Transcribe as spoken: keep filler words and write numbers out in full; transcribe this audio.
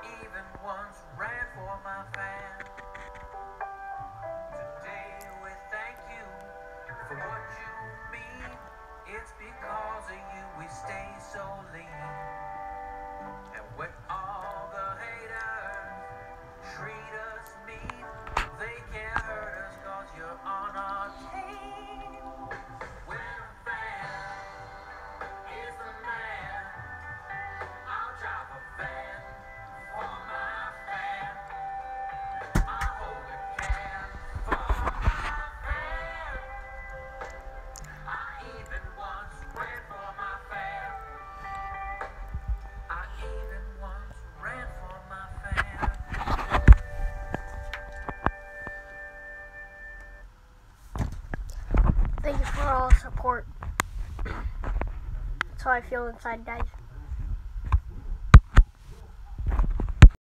even once ran for my fan. Today we thank you for what you mean. It's because of you we stay so lean. And when all the haters treat us mean, they can't hurt us cause you're on our team. When a fan is the man, I'll drive a van for my fan. I'll hold a can for my fan. I even once ran for my fan. I even once ran for my fan. Thank you for all support. That's how I feel inside, guys.